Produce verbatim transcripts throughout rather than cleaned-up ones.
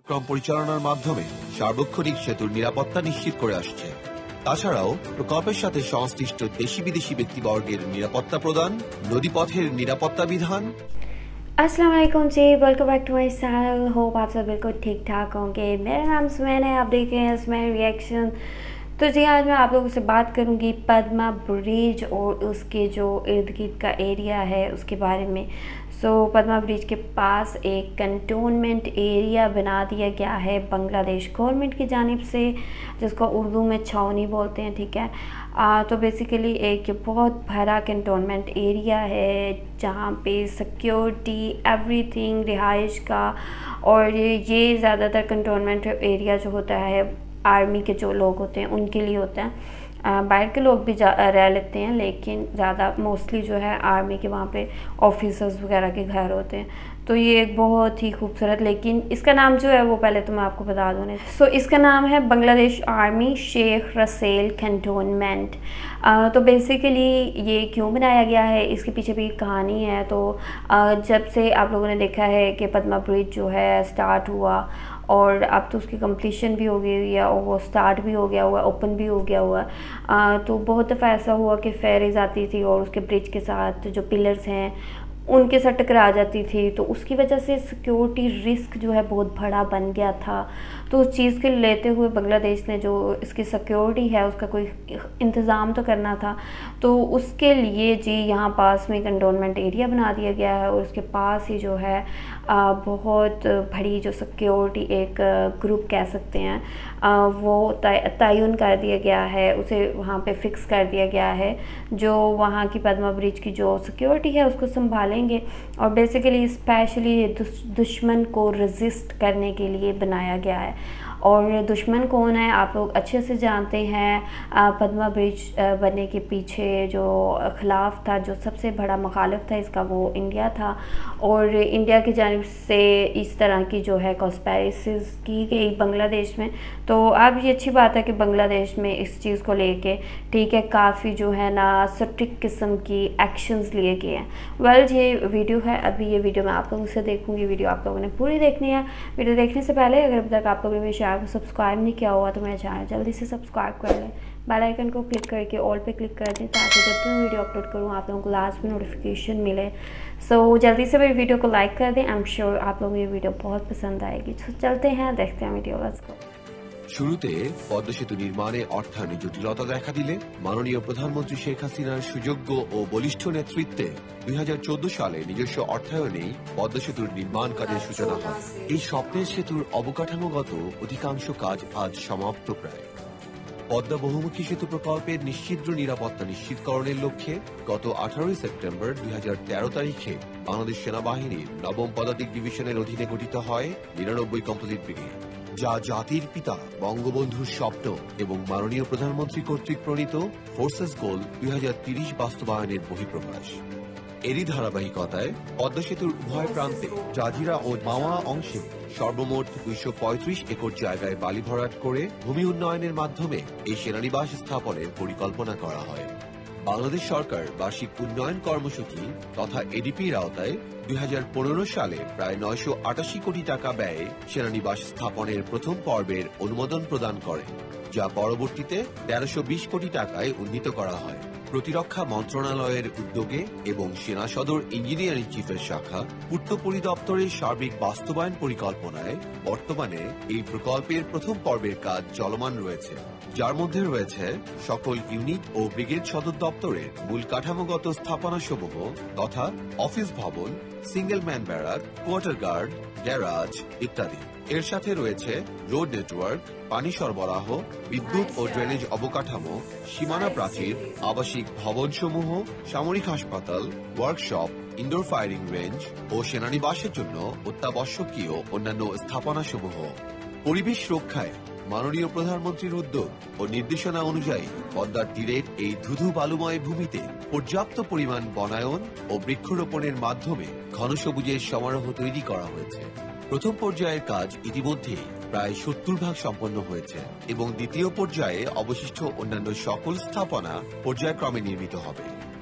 কার্যক্রম পরিচালনার মাধ্যমে সার্বক্ষণিক সেতুর নিরাপত্তা নিশ্চিত করে আসছে। তাছাড়াও প্রকল্পের সাথে সংশ্লিষ্ট দেশি বিদেশি ব্যক্তিবর্গের নিরাপত্তা প্রদান, নদীপথের নিরাপত্তা বিধান। अस्सलाम वालेकुम जी, welcome back to my channel. Hope आप सब बिल्कुल ठीक ठाक होंगे। मेरा नाम सुमैन है, आप देख रहे हैं सुमैन रिएक्शन। तो जी आज मैं आप लोगों से बात करूंगी पद्मा ब्रिज और उसके जो इर्द गिर्द का एरिया है उसके बारे में। सो so, पद्मा ब्रिज के पास एक कंटोनमेंट एरिया बना दिया गया है बांग्लादेश गवर्नमेंट की जानिब से, जिसको उर्दू में छावनी बोलते हैं, ठीक है। आ, तो बेसिकली एक बहुत बड़ा कंटोनमेंट एरिया है जहाँ पे सिक्योरिटी एवरीथिंग रिहाइश का, और ये ज़्यादातर कंटोनमेंट एरिया जो होता है आर्मी के जो लोग होते हैं उनके लिए होता है। बाहर के लोग भी रह लेते हैं, लेकिन ज़्यादा मोस्टली जो है आर्मी के वहाँ पे ऑफिसर्स वगैरह के घर होते हैं। तो ये एक बहुत ही खूबसूरत, लेकिन इसका नाम जो है वो पहले तो मैं आपको बता दूँ। सो so, इसका नाम है बांग्लादेश आर्मी शेख रसेल कैंटोनमेंट। तो बेसिकली ये क्यों बनाया गया है, इसके पीछे भी एक कहानी है। तो आ, जब से आप लोगों ने देखा है कि पद्मा ब्रिज जो है स्टार्ट हुआ और अब तो उसकी कंप्लीशन भी हो गई हुई है और वो स्टार्ट भी हो गया हुआ, ओपन भी हो गया हुआ। आ, तो बहुत दफ़ा ऐसा हुआ कि फेरीज आती थी और उसके ब्रिज के साथ जो पिलर्स हैं उनके साथ टकरा जाती थी, तो उसकी वजह से सिक्योरिटी रिस्क जो है बहुत बड़ा बन गया था। तो उस चीज़ के लेते हुए बांग्लादेश ने जो इसकी सिक्योरिटी है उसका कोई इंतज़ाम तो करना था। तो उसके लिए जी यहाँ पास में कंटोनमेंट एरिया बना दिया गया है और उसके पास ही जो है आ, बहुत बड़ी जो सिक्योरिटी एक ग्रुप कह सकते हैं आ, वो तयन कर दिया गया है, उसे वहाँ पे फिक्स कर दिया गया है, जो वहाँ की पद्मा ब्रिज की जो सिक्योरिटी है उसको संभालेंगे। और बेसिकली स्पेशली दुश्मन को रेजिस्ट करने के लिए बनाया गया है। और दुश्मन कौन है आप लोग अच्छे से जानते हैं। पद्मा ब्रिज बनने के पीछे जो खिलाफ था, जो सबसे बड़ा मुखालिफ था इसका, वो इंडिया था। और इंडिया की जानिब से इस तरह की जो है कॉन्स्पिरेसीज की गई बांग्लादेश में। तो अब ये अच्छी बात है कि बांग्लादेश में इस चीज़ को लेके ठीक है काफ़ी जो है ना स्ट्रिक्ट किस्म की एक्शंस लिए गए हैं। वेल ये वीडियो है, अभी ये वीडियो मैं आप लोगों से देखूँगी। वीडियो आप लोगों ने पूरी देखनी है। वीडियो देखने से पहले अगर अभी तक आप लोगों ने मेरे चैनल को सब्सक्राइब नहीं किया हुआ तो मेरा चैनल जल्दी से सब्सक्राइब कर लें, बेल आइकन को क्लिक करके ऑल पे क्लिक कर दें, ताकि जब भी मैं वीडियो अपलोड करूँ आप लोगों को लास्ट में नोटिफिकेशन मिले। सो so, जल्दी से मेरी वीडियो को लाइक कर दें। आई एम श्योर आप लोगों को ये वीडियो बहुत पसंद आएगी। तो चलते हैं, देखते हैं वीडियो। Let's go. শুরুতে পদ্মা সেতু নির্মাণে অর্থায়নে জটিলতা দেখা দিলে মাননীয় প্রধানমন্ত্রী শেখ হাসিনার সুযোগ্য ও বলিষ্ঠ নেতৃত্বে দুই হাজার চোদ্দ সালে নিজস্ব অর্থায়নেই পদ্মা সেতুর নির্মাণ কাজের সূচনা হয়। এই স্বপ্নের সেতুর অবকাঠামোগত অধিকাংশ কাজ আজ সমাপ্ত প্রায়। পদ্মা বহুমুখী সেতু প্রকল্পের নিশ্চিদ্র নিরাপত্তা নিশ্চিতকরণের লক্ষ্যে গত আঠারোই সেপ্টেম্বর দুই হাজার তেরো তারিখে বাংলাদেশ সেনাবাহিনীর নবম পদাতিক ডিভিশনের অধীনে গঠিত হয় নিরানব্বই কম্পোজিট ব্রিগেড, যা জাতির পিতা বঙ্গবন্ধুর স্বপ্ন এবং মাননীয় প্রধানমন্ত্রী কর্তৃক প্রণীত ফোর্সেস গোল দুই হাজার তিরিশ বাস্তবায়নের বহিঃপ্রকাশ। এরই ধারাবাহিকতায় পদ্মা সেতুর উভয় প্রান্তে জাজিরা ও মাওয়া অংশে সর্বমোট দুইশো পঁয়ত্রিশ একর জায়গায় বালি ভরাট করে ভূমি উন্নয়নের মাধ্যমে এই সেনানিবাস স্থাপনের পরিকল্পনা করা হয়। বাংলাদেশ সরকার বার্ষিক উন্নয়ন কর্মসূচি তথা এডিপির আওতায় দুই হাজার পনেরো সালে প্রায় নয়শো আটাশি কোটি টাকা ব্যয়ে সেনানিবাস স্থাপনের প্রথম পর্বের অনুমোদন প্রদান করে, যা পরবর্তীতে তেরোশো বিশ কোটি টাকায় উন্নীত করা হয়। প্রতিরক্ষা মন্ত্রণালয়ের উদ্যোগে এবং সেনা সদর ইঞ্জিনিয়ারিং চিফের শাখা পূর্ত পরিদপ্তরের সার্বিক বাস্তবায়ন পরিকল্পনায় বর্তমানে এই প্রকল্পের প্রথম পর্বের কাজ চলমান রয়েছে, যার মধ্যে রয়েছে সকল ইউনিট ও ব্রিগেড সদর দপ্তরের মূল কাঠামোগত স্থাপনাসমূহ তথা অফিস ভবন, single man barrack, quarter guard, garage ইত্যাদি। এর সাথে রয়েছে রোড নেটওয়ার্ক, পানি সরবরাহ, বিদ্যুৎ ও ড্রেনেজ অবকাঠামো, সীমানা প্রাচীর, আবাসিক ভবনসমূহ, সামরিক হাসপাতাল, ওয়ার্কশপ, ইনডোর ফায়ারিং রেঞ্জ ও সেনানিবাসের জন্য অত্যাবশ্যকীয় অন্যান্য স্থাপনাসমূহ। পরিবেশ রক্ষায় মাননীয় প্রধানমন্ত্রীর উদ্যোগ ও নির্দেশনা অনুযায়ী পদ্মার তীরের এই ধুধু বালুময় ভূমিতে পর্যাপ্ত পরিমাণ বনায়ন ও বৃক্ষরোপণের মাধ্যমে ঘন সবুজের সমারোহ তৈরি করা হয়েছে। প্রথম পর্যায়ের কাজ ইতিমধ্যেই প্রায় সত্তর ভাগ সম্পন্ন হয়েছে এবং দ্বিতীয় পর্যায়ে অবশিষ্ট অন্যান্য সকল স্থাপনা পর্যায়ক্রমে নির্মিত হবে।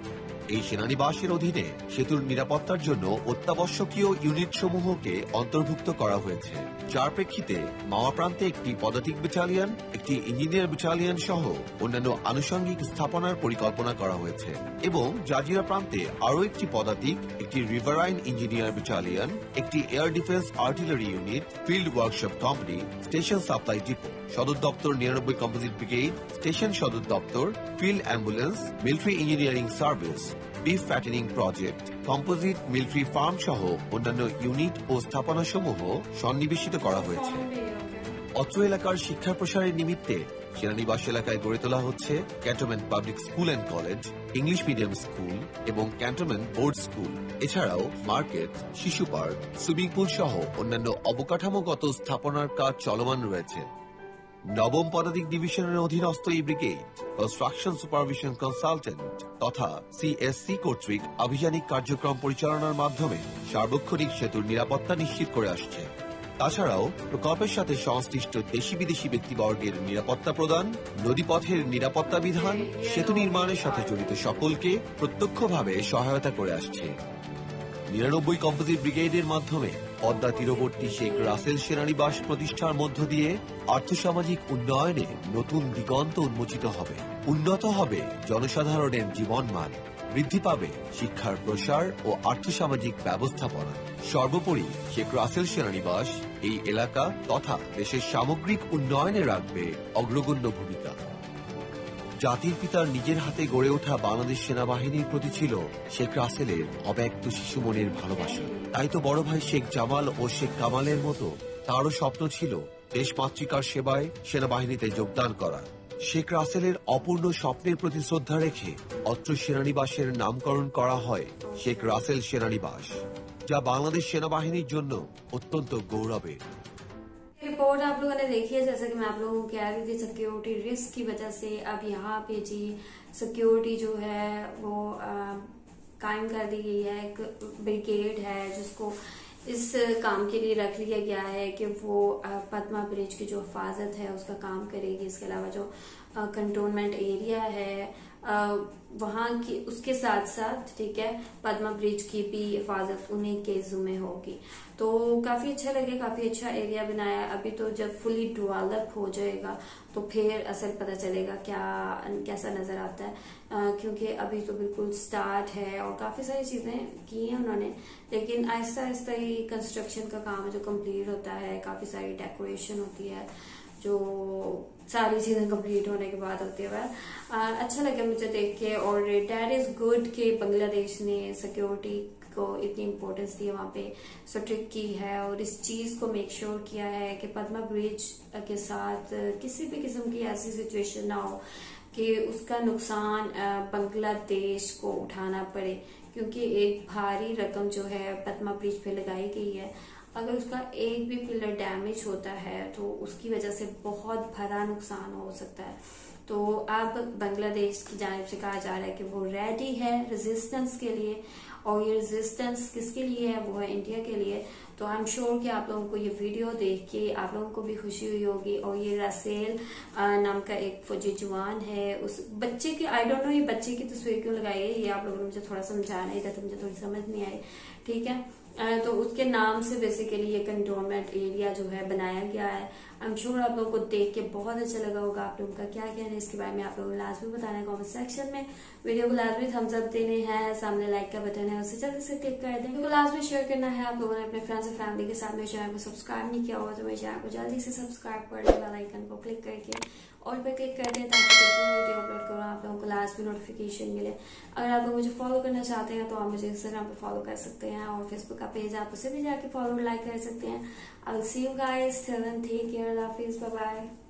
এই সেনানিবাসের অধীনে সেতুর নিরাপত্তার জন্য অত্যাবশ্যকীয় ইউনিট সমূহকে অন্তর্ভুক্ত করা হয়েছে, যার প্রেক্ষিতে মাওয়া প্রান্তে একটি পদাতিক ব্যাটালিয়ন, একটি ইঞ্জিনিয়ার ব্যাটালিয়ন সহ অন্যান্য আনুষঙ্গিক স্থাপনার পরিকল্পনা করা হয়েছে এবং জাজিরা প্রান্তে আরও একটি পদাতিক, একটি রিভারাইন ইঞ্জিনিয়ার ব্যাটালিয়ন, একটি air defence artillery unit, field workshop company, station supply depot, সদর দপ্তর নিরানব্বই কম্পোজিট ব্রিগেড, স্টেশন সদর দপ্তর, field ambulance, military engineering service, beef fattening project, composite military farm সহ অন্যান্য ইউনিট ও স্থাপনাসমূহ সন্নিবেশিত করা হয়েছে। অত্র এলাকার শিক্ষা প্রসারের নিমিত্তে সেনানিবাস এলাকায় গড়ে তোলা হচ্ছে cantonment public school and college, English medium school এবং ক্যান্টনমেন্ট বোর্ড স্কুল। এছাড়াও মার্কেট, শিশু পার্ক, সুইমিং পুল সহ অন্যান্য অবকাঠামোগত স্থাপনার কাজ চলমান রয়েছে। নবম পদাতিক ডিভিশনের অধীনস্থ এই ব্রিগেড কনস্ট্রাকশন সুপারভিশন কনসালটেন্ট তথা সিএসসি কর্তৃক আভিযানিক কার্যক্রম পরিচালনার মাধ্যমে সার্বক্ষণিক সেতুর নিরাপত্তা নিশ্চিত করে আসছে। তাছাড়াও প্রকল্পের সাথে সংশ্লিষ্ট দেশি বিদেশি ব্যক্তিবর্গের নিরাপত্তা প্রদান, নদীপথের নিরাপত্তা বিধান, সেতু নির্মাণের সাথে জড়িত সকলকে প্রত্যক্ষভাবে সহায়তা করে আসছে। নিরানব্বই কম্পোজিট ব্রিগেডের মাধ্যমে পদ্মা তীরবর্তী শেখ রাসেল সেনানিবাস প্রতিষ্ঠার মধ্য দিয়ে আর্থসামাজিক উন্নয়নে নতুন দিগন্ত উন্মোচিত হবে, উন্নত হবে জনসাধারণের জীবনমান, বৃদ্ধি পাবে শিক্ষার প্রসার ও আর্থসামাজিক ব্যবস্থাপনা। সর্বোপরি শেখ রাসেল সেনানিবাস এই এলাকা তথা দেশের সামগ্রিক উন্নয়নে রাখবে অগ্রগণ্য ভূমিকা। জাতির পিতার নিজের হাতে গড়ে ওঠা বাংলাদেশ সেনাবাহিনীর প্রতি ছিল শেখ রাসেলের অব্যক্ত শিশুমনের ভালোবাসা। তাই তো বড় ভাই শেখ জামাল ও শেখ কামালের মতো তারও স্বপ্ন ছিল দেশমাতৃকার সেবায় সেনাবাহিনীতে যোগদান করা। শেখ রাসেলের অপূর্ণ স্বপ্নের প্রতি শ্রদ্ধা রেখে অত্র সেনানিবাসের নামকরণ করা হয় শেখ রাসেল সেনানিবাস, যা বাংলাদেশ সেনাবাহিনীর জন্য অত্যন্ত গৌরবের। रिपोर्ट आप लोगों ने देखी है, जैसा कि मैं आप लोगों को कह रही थी, सिक्योरिटी रिस्क की वजह से अब यहाँ पे जी सिक्योरिटी जो है वो कायम कर दी गई है। एक ब्रिगेड है जिसको इस काम के लिए रख लिया गया है कि वो पद्मा ब्रिज की जो हिफाजत है उसका काम करेगी। इसके अलावा जो कंटोनमेंट एरिया है वहाँ की उसके साथ साथ ठीक है पद्मा ब्रिज की भी हिफाजत उन्हीं के जिम्मे होगी। तो काफी अच्छा लगे, काफी अच्छा एरिया बनाया। अभी तो जब फुली डेवलप हो जाएगा तो फिर असल पता चलेगा क्या कैसा नजर आता है, आ, क्योंकि अभी तो बिल्कुल स्टार्ट है और काफी सारी चीजें की हैं उन्होंने, लेकिन आहिस्ता आहिस्ता ही कंस्ट्रक्शन का काम जो कंप्लीट होता है, काफी सारी डेकोरेशन होती है जो सारी चीजें कंप्लीट होने के बाद होती है। अच्छा लगा मुझे देख के, और डैट इज गुड कि बांग्लादेश ने सिक्योरिटी को इतनी इम्पोर्टेंस दी है, वहाँ पे स्ट्रिक्ट की है और इस चीज को मेक श्योर किया है कि पद्मा ब्रिज के साथ किसी भी किस्म की ऐसी सिचुएशन ना हो कि उसका नुकसान बांग्लादेश को उठाना पड़े, क्योंकि एक भारी रकम जो है पद्मा ब्रिज पे लगाई गई है। अगर उसका एक भी पिलर डैमेज होता है तो उसकी वजह से बहुत बड़ा नुकसान हो सकता है। तो अब बांग्लादेश की जानिब से कहा जा रहा है कि वो रेडी है रेजिस्टेंस के लिए, और ये रेजिस्टेंस किसके लिए है, वो है इंडिया के लिए। तो आई एम श्योर कि आप लोगों को ये वीडियो देख के आप लोगों को भी खुशी हुई होगी। और ये रासेल नाम का एक फौजी जवान है, उस बच्चे की आई डोंट नो ये बच्चे की तस्वीर क्यों लगाई है, ये आप लोगों ने मुझे थोड़ा समझाना ही था तो मुझे थोड़ी समझ नहीं आई, ठीक है। तो उसके नाम से बेसिकली ये कंटोनमेंट एरिया जो है बनाया गया है। आई एम श्योर आप लोगों को देख के बहुत अच्छा लगा होगा। आप लोगों का क्या कहना है इसके बारे में आप लोगों को लाजमी बताना है कमेंट सेक्शन में। वीडियो को लाजमी थम्स अप देने हैं, सामने लाइक का बटन है उसे जल्दी से क्लिक कर दें। वीडियो को लाजमी शेयर करना है। आप लोगों ने अपने फ्रेंड्स और फैमिली के साथ मेरे चैनल को सब्सक्राइब नहीं किया होगा तो मेरे चैनल को जल्दी से सब्सक्राइब कर दें, बेल आइकन को क्लिक करके ऑल पे क्लिक कर दें ताकि जब मैं वीडियो अपलोड करूँ आप लोगों को लाजमी नोटिफिकेशन मिले। अगर आप लोग मुझे फॉलो करना चाहते हैं तो आप मुझे इंस्टाग्राम पे फॉलो कर सकते हैं, और फेसबुक का पेज आप उसे भी जाके फॉलो लाइक कर सकते हैं। I will see you guys, till then take care, अल्लाह हाफिज़, बाय बाय।